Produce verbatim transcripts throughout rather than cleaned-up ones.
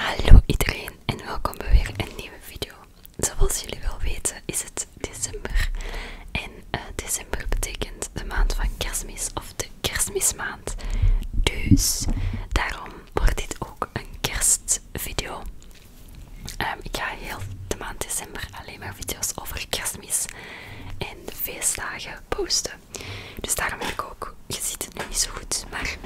Hallo iedereen en welkom bij weer een nieuwe video. Zoals jullie wel weten is het december en uh, december betekent de maand van kerstmis of de kerstmismaand. Dus daarom wordt dit ook een kerstvideo. Um, ik ga heel de maand december alleen maar video's over kerstmis en de feestdagen posten. Dus daarom heb ik ook, je ziet het nu niet zo goed, maar...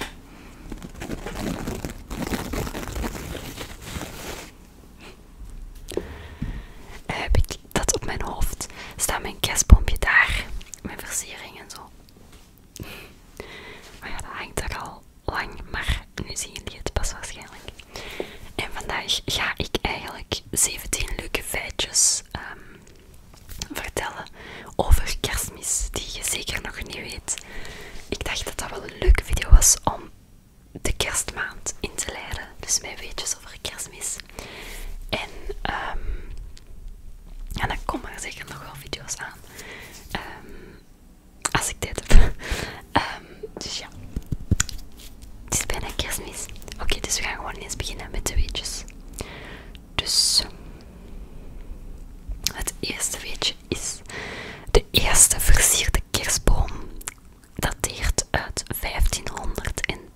heb ik dat op mijn hoofd, staat mijn kerstboompje daar, mijn versiering en zo. Maar ja, dat hangt er al lang, maar nu zien jullie het pas waarschijnlijk. En vandaag ga ik eigenlijk zeventien leuke feitjes um, vertellen over kerstmis, die je zeker nog niet weet. Ik dacht dat dat wel een leuke video was om de kerstmaand in te leiden, dus mijn weetjes over kerstmis. En um, ja, dan komen er zeker nog wel video's aan. Um, als ik dit heb. Um, dus ja. Het is bijna kerstmis. Oké, okay, dus we gaan gewoon eens beginnen met de weetjes. Dus. Het eerste weetje is. De eerste versierde kerstboom dateert uit vijftienhonderdtien.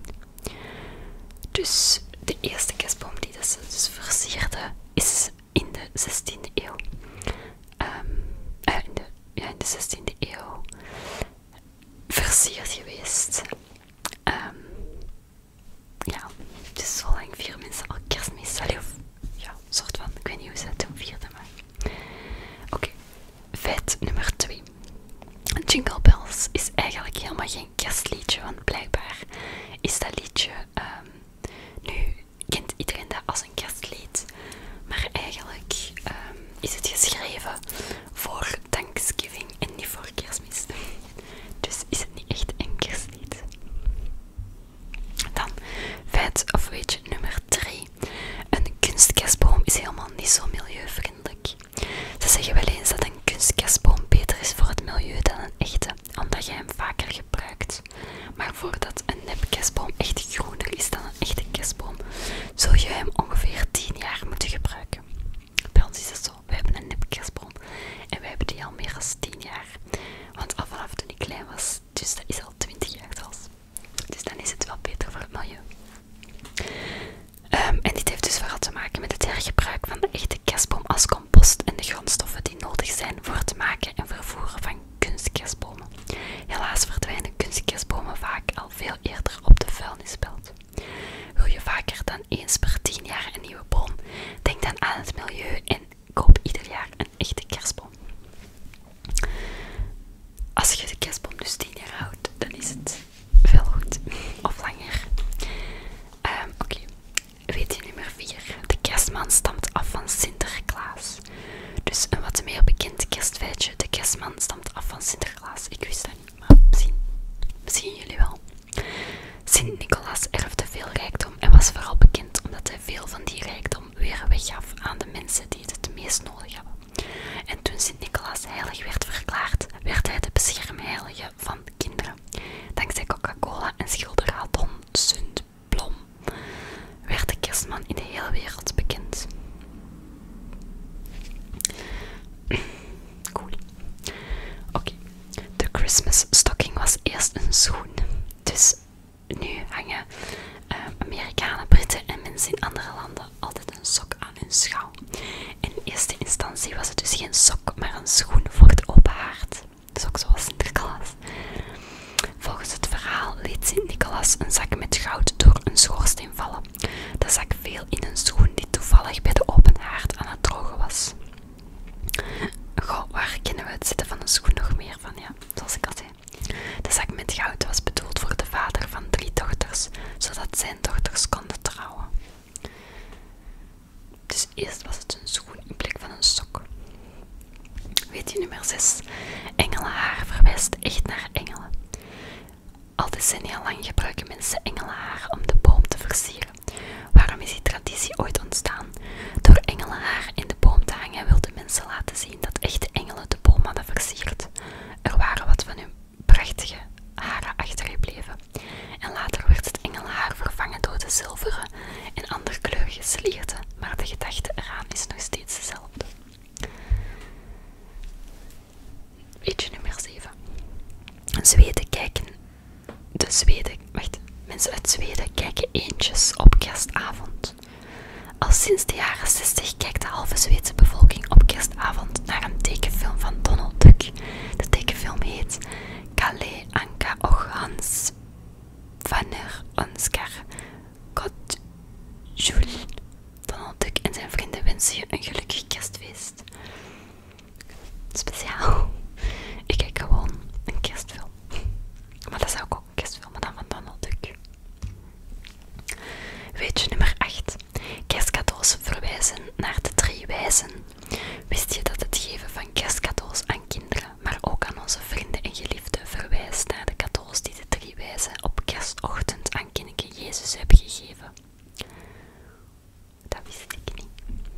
Dus de eerste kerstboom die dat ze dus versierde is in de zestiende eeuw. Um, uh, in, de, ja, in de zestiende eeuw versierd geweest. Um, ja, dus zo lang vieren mensen al kerstmis. Allee, of ja, soort van, ik weet niet hoe ze dat toen vierden, maar... Oké, okay. Feit nummer twee. Jingle Bells is eigenlijk helemaal geen kerstliedje, want blijkbaar is dat liedje... Um, nu kent iedereen dat als een kerstlied, maar eigenlijk um, is het geschreven voor Thanksgiving en niet voor kerstmis. Dus is het niet echt een kerstlied. Dan feit of weetje nummer drie. Een kunstkerstboom is helemaal niet zo milieuvriendelijk. Ze zeggen wel eens dat een kunstkerstboom beter is voor het milieu dan een echte, omdat je hem vaker gebruikt. Maar voordat een nepkerstboom echt groener is dan een echte kerstboom, zul je hem ongeveer tien jaar moeten gebruiken. Bij ons is het zo, we hebben een nepkerstboom en wij hebben die al meer dan tien jaar. Want al vanaf toen ik klein was, dus dat is al twintig jaar zelfs. Dus dan is het wel beter voor het milieu. Um, en dit heeft dus vooral te maken met het hergebruik van de echte kerstboom als compost en de grondstoffen die nodig zijn voor het maken en vervoeren van kunstkerstbomen. Helaas verdwijnen kunstkerstbomen vaak al veel eerder op de vuilnisbelt. Wil je vaker dan eens per tien jaar een nieuwe boom? Denk dan aan het milieu en koop ieder jaar een echte kerstboom. Als je de kerstboom dus tien jaar houdt, dan is het veel goed. Of langer. Um, Oké, okay. Weetje nummer vier. De kerstman stamt af van Sinterklaas. Dus een wat meer bekend kerstfeitje. De kerstman stamt af van Sinterklaas. Ik wist dat niet, maar misschien, misschien jullie wel. Sint-Nicolaas erfde veel rijkdom en was vooral bekend omdat hij veel van die rijkdom weer weggaf aan de mensen die het het meest nodig hadden. En toen Sint-Nicolaas heilig werd verklaard, werd hij de beschermheilige van kinderen. Dankzij Coca-Cola en schilder Adon Sundblom werd de kerstman in de hele wereld bekend. Cool. Oké, okay. De Christmas stocking was eerst een schoen. Dus nu hangen uh, Amerikanen, Britten en mensen in andere landen altijd een sok aan hun schouw. In eerste instantie was het dus geen sok, maar een schoen voor het open haard. Dus ook zoals Sinterklaas. Volgens het verhaal liet Sint-Nicolaas een zak met goud door een schoorsteen vallen. De zak viel in een schoen die toevallig bij de open haard aan het drogen was. Goh, waar kennen we het zitten van een schoen nog meer van? Ja, zoals ik al zei. De zak met goud was bedoeld voor de vader van drie dochters, zodat zijn dochters konden trouwen. Dus eerst was het een schoen in plek van een sok. Weet je nummer zes. Engelenhaar verwijst echt naar engelen. Al decennia lang gebruiken mensen engelenhaar om de boom te versieren. Waarom is die traditie ooit ontstaan? Door engelenhaar in de boom te hangen wilden mensen laten zien dat echte engelen de boom hadden versierd. Er waren wat van hun prachtige haren achtergebleven. En later werd het engelenhaar vervangen door de zilveren en andere kleurige mensen uit Zweden kijken eendjes op kerstavond. Al sinds de jaren zestig kijkt de halve Zweedse bevolking op kerstavond naar een tekenfilm van Donald Duck. De tekenfilm heet Kalle Anka och Hans Vanner Onskar God Jul. Donald Duck en zijn vrienden wensen je een gelukkig kerstfeest. Speciaal. Ik kijk gewoon een kerstfilm. Maar dat is ook een kerstfilm, maar dan van Donald Duck. Weetje nummer acht. Kerstcadeaus verwijzen naar de drie wijzen. Wist je dat het geven van kerstcadeaus aan kinderen, maar ook aan onze vrienden en geliefden, verwijst naar de cadeaus die de drie wijzen op kerstochtend aan kindje Jezus hebben gegeven? Dat wist ik niet.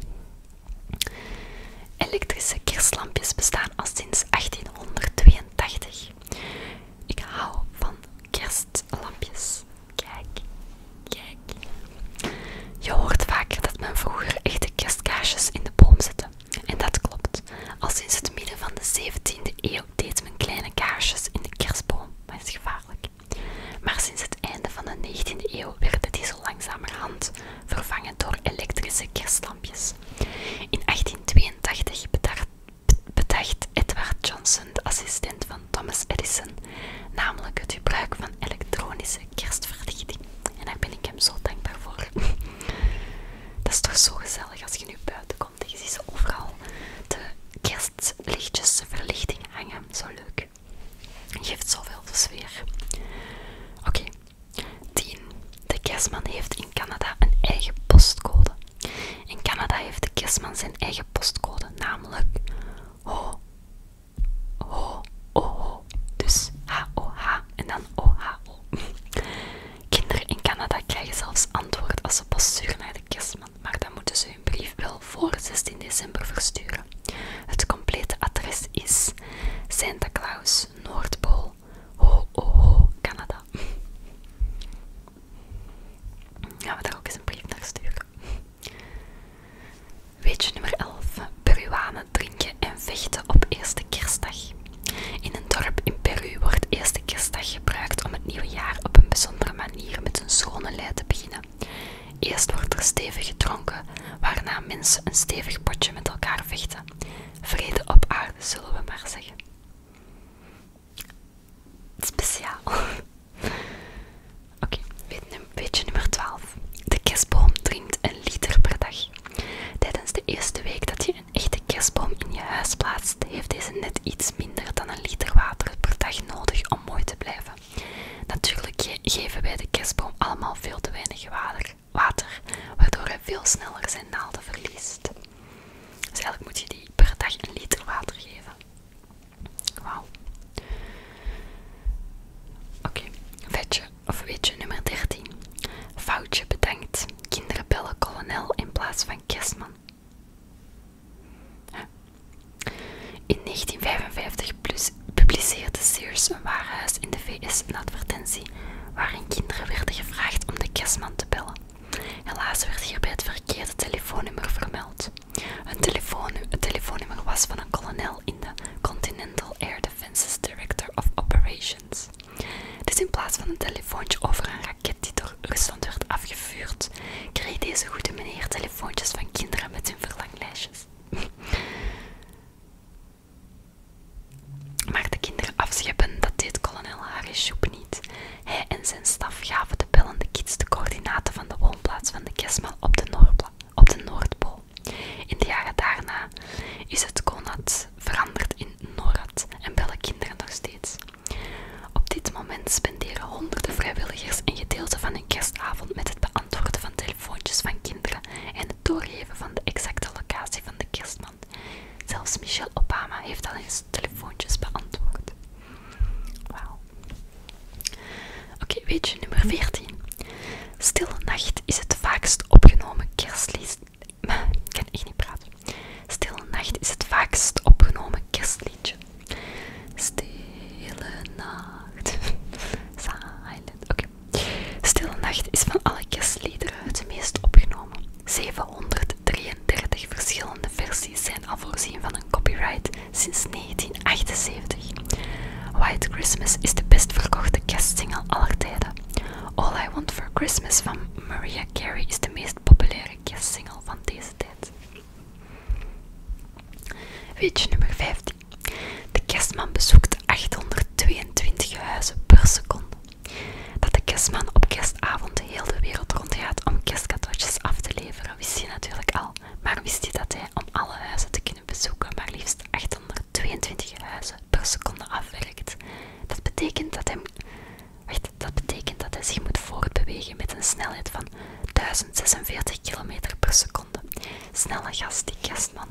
Elektrische kerstlampjes bestaan al sinds achttienhonderdtweeëntachtig. Ik hou van kerstlampjes. Kijk, kijk. Je hoort vaker dat men vroeger echte kerstkaarsjes in de boom zette. En dat klopt. Al sinds het midden van de zeventiende eeuw deed men kleine kaarsjes in de kerstboom. Maar dat is gevaarlijk. Maar sinds het einde van de negentiende eeuw werden die zo langzamerhand vervangen door elektrische kerstlampjes. In achttienhonderdtweeëntachtig bedacht, bedacht Edward Johnson, de assistent van Thomas Edison, namelijk het gebruik van elektronische kerstverlichting. En daar ben ik hem zo dankbaar voor. Dat is toch zo gezellig als je nu buiten komt en je ziet ze overal de kerstlichtjes, de verlichting hangen. Zo leuk. Het geeft zoveel sfeer. Oké. Okay. tien. De kerstman heeft in Canada een eigen postcode. In Canada heeft de kerstman zijn eigen postcode, namelijk Ho, Ho, O, Ho. Dus H O H en dan O H O. Kinderen in Canada krijgen zelfs antwoord als ze post sturen naar de kerstman, maar dan moeten ze hun brief wel voor zestien december versturen. Het complete adres is Santa Claus, Noordpool, Ho, O, Ho, Canada. Gaan we daar ook eens een brief naar sturen. Weetje nummer elf. Peruanen drinken en vechten op eerste kerstdag. In een dorp in Peru wordt eerste kerstdag gebruikt om het nieuwe jaar op een bijzondere manier met een schone lei te beginnen. Eerst wordt er stevig gedronken, waarna mensen een stevig potje met elkaar vechten. Vrede op aarde, zullen we maar zeggen. Speciaal. Oké, okay, weetje nummer twaalf. De kerstboom drinkt een liter per dag. Tijdens de eerste week dat je een echte kerstboom in je huis plaatst, heeft deze net iets minder dan een liter water per dag nodig om mooi te blijven. Natuurlijk ge geven wij de kerstboom allemaal veel te weinig water, water, waardoor hij veel sneller zijn naalden verliest. Dus eigenlijk moet je die per dag een liter water geven. Wauw. Oké, okay. Vetje of weetje nummer dertien. Foutje bedankt. Kinderen bellen kolonel in plaats van kerstman. Huh? In negentien vijfenvijftig publiceerde Sears een warenhuis in de V S een advertentie waarin kinderen werden gevraagd om de kerstman te bellen. Helaas werd hierbij het verkeerde telefoonnummer vermeld. Een telefoon, het telefoonnummer was van een kolonel in de Continental Air Defense's Director of Operations. Dus in plaats van een telefoontje over een raket die door Rusland werd afgevuurd, kreeg deze goede meneer telefoontjes van kinderen met hun verlanglijstjes. Maar de kinderen afscheppen, dat deed kolonel Harry Shoup niet. Hij en zijn staf gaven de bellende kids de coördinaten van de woonplaats van de kerstman op de, op de Noordpool. In de jaren daarna is het CONAD veranderd in NORAD en bellen kinderen nog steeds. Op dit moment spenderen honderden vrijwilligers een gedeelte van hun kerstavond met het beantwoorden van telefoontjes van kinderen en het doorgeven van de exacte locatie van de kerstman. Zelfs Michelle Obama heeft al eens telefoontjes beantwoord. Wauw. Oké, okay, weetje nummer veertien. Stille Nacht is het vaakst opgenomen kerstlied. Ik kan echt niet praten. Stille Nacht is het vaakst opgenomen kerstliedje. Stille Nacht. Silent. Oké. Okay. Stille Nacht is van alle kerstliederen het meest opgenomen. zevenhonderddrieëndertig verschillende versies zijn al voorzien van een copyright sinds negentien achtenzeventig. White Christmas is de best verkochte kerstsingle aller tijden. All I Want Christmas van Mariah Carey is de meest populaire kerstsingle van deze tijd. Weetje nummer vijftien. De kerstman bezoekt achthonderdtweeëntwintig huizen per seconde. Dat de kerstman op kerstavond heel de wereld rondgaat om kerstcadeautjes af te leveren, wist hij natuurlijk al. Maar wist hij dat hij om alle huizen te kunnen bezoeken maar liefst achthonderdtweeëntwintig huizen per seconde afwerkt. Dat betekent dat hij, wacht, dat betekent dat hij zich moet voortbewegen met een snelheid van duizend zesenveertig kilometer per seconde. Snelle gast, die kerstman.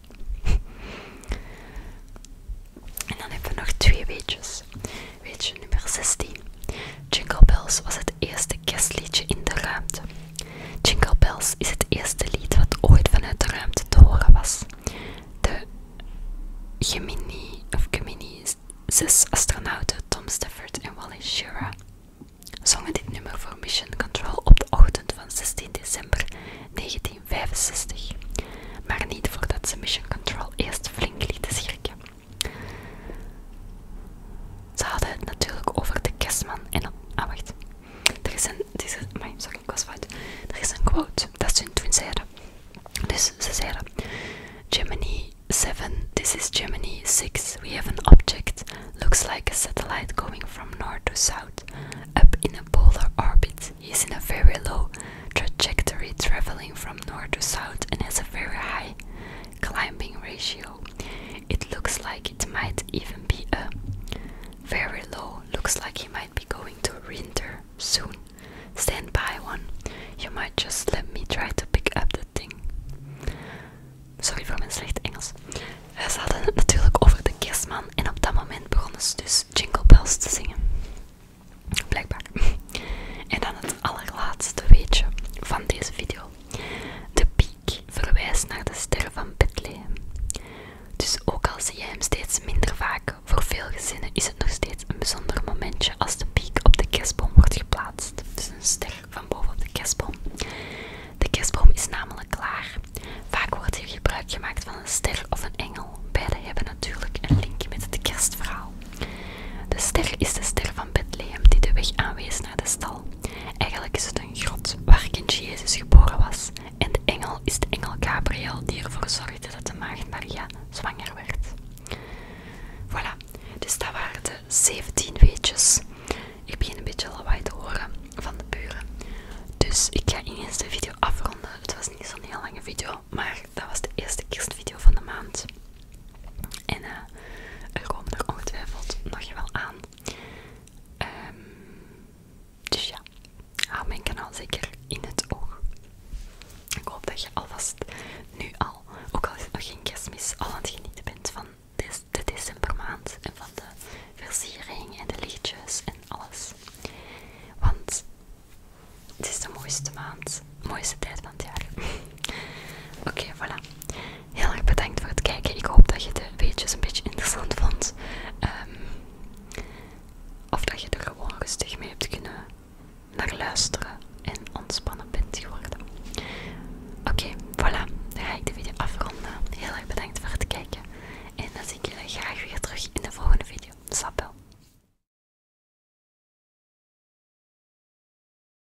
En dan hebben we nog twee weetjes. Weetje nummer zestien. Jingle Bells was het eerste kerstliedje in de ruimte. Jingle Bells is het eerste lied wat ooit vanuit de ruimte te horen was. De Gemini, of Gemini zes astronauten Tom Stafford en Wally Schirra zongen dit nummer voor Mission Control op de ochtend van zestien december negentienhonderdvijfenzestig. Maar niet voordat ze Mission Control eerst flink lieten schrikken. Ze hadden het natuurlijk over de kerstman en op... Ah, wacht. Er is een... Er is een amai, sorry, ik was fout. Er is een quote dat ze toen zeiden. Dus ze zeiden... Gemini seven, this is Gemini six. We have an object. Looks like a satellite going from north to south. Up in a polar orbit. He's in a very low trajectory traveling from north to south and has a very high climbing ratio. It looks like it might even be a very low. Looks like he might be going to winter soon. Stand by one. You might just let me try to pick up the thing. Sorry voor mijn slecht Engels. Ze hadden het natuurlijk over de kerstman en op dat moment begonnen ze dus Jingle Bells te zingen. Blijkbaar. En dan het allerlaatste weetje van deze video. De piek verwijst naar de ster van Bethlehem. Dus ook al zie je hem steeds minder vaak, voor veel gezinnen is het nog steeds een bijzonder momentje als de piek op de kerstboom wordt geplaatst. Dus een ster van boven op de kerstboom. De kerstboom is namelijk klaar. Vaak wordt hier gebruik gemaakt van een ster of een engel. Beide hebben natuurlijk een link met het kerstverhaal. De ster is de ster van Bethlehem die de weg aanwees naar de stal. Eigenlijk is het een grot waar kindje Jezus geboren was. En de engel is de engel Gabriel die ervoor zorgde dat de maagd Maria zwanger werd. Voilà, dus dat waren de zeventien weetjes. Ik begin een beetje lawaai te horen van de buren. Dus ik ga ineens de video afronden. Het was niet zo'n heel lange video, maar dat was de eerste kerstvideo van de maand. En uh, er komen er ongetwijfeld nog wel aan. Um, dus ja, hou mijn kanaal zeker in het oog. Ik hoop dat je alvast nu al, ook al is het nog geen kerstmis, al aan het genieten bent van de, de decembermaand en van de versiering en de liedjes en alles. Want het is de mooiste maand, de mooiste tijd van het jaar. Oké, okay, voilà. Heel erg bedankt voor het kijken. Ik hoop dat je de weetjes een beetje interessant vond. Um, of dat je er gewoon rustig mee hebt kunnen naar luisteren.